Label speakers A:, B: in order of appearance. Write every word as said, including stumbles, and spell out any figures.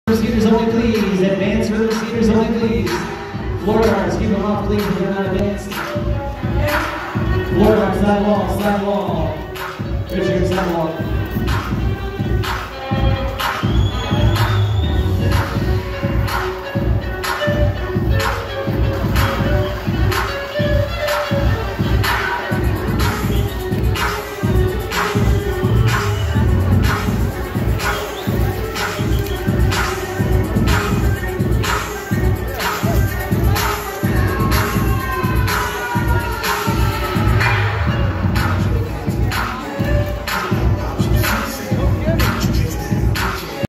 A: Skaters only, please. Advanced rhythm skaters only, please. Floor guards, keep them off, please. If you're not advanced. Floor guards, side wall, side wall. Richard, side wall.